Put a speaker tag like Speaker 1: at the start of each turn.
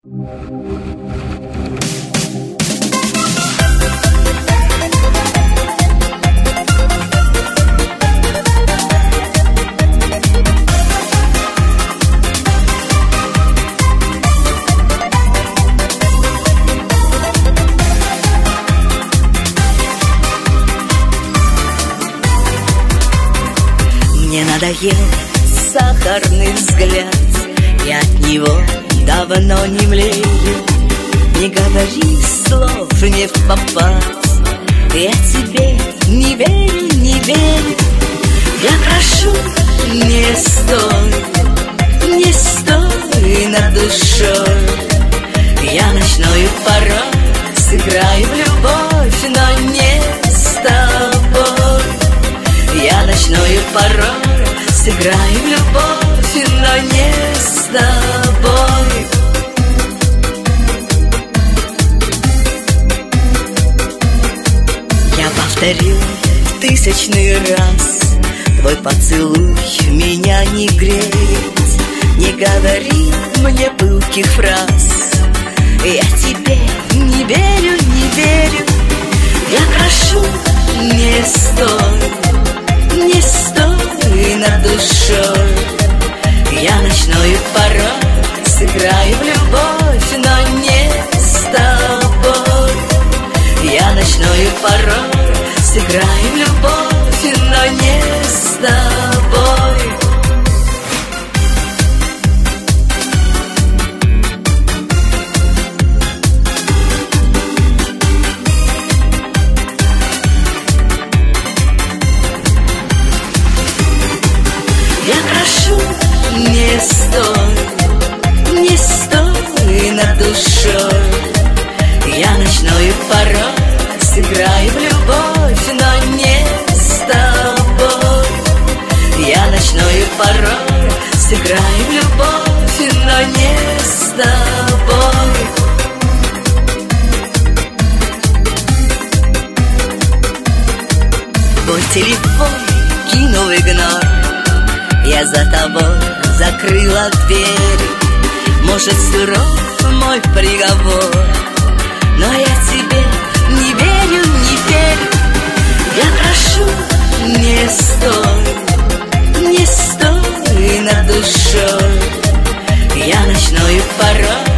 Speaker 1: Мне надоел сахарный взгляд, я от него давно не млею. Не говори слов не впопад, я тебе не верю, не верю. Я прошу, не стой над душой. Я ночную порой сыграю в любовь, но не с тобой. Я ночную порой сыграю в любовь, но не с тобой. Я повторю тысячный раз, твой поцелуй меня не греет. Не говори мне пылких фраз, я тебе не верю, не верю. Я прошу, не стой над душой. Я ночную порой сыграю в любовь, но не с тобой. Я ночную порой сыграю в любовь, но не с тобой. Я прошу, не стой над душой. Я ночную порой сыграю в любовь, но не с тобой. Я ночную порой сыграю в любовь, но не с тобой. Твой телефон кинул игнор, я за тобой закрыла дверь. Может, суров мой приговор, но я тебе не верю, не верю. Я прошу, не стой над душой. Я ночную порой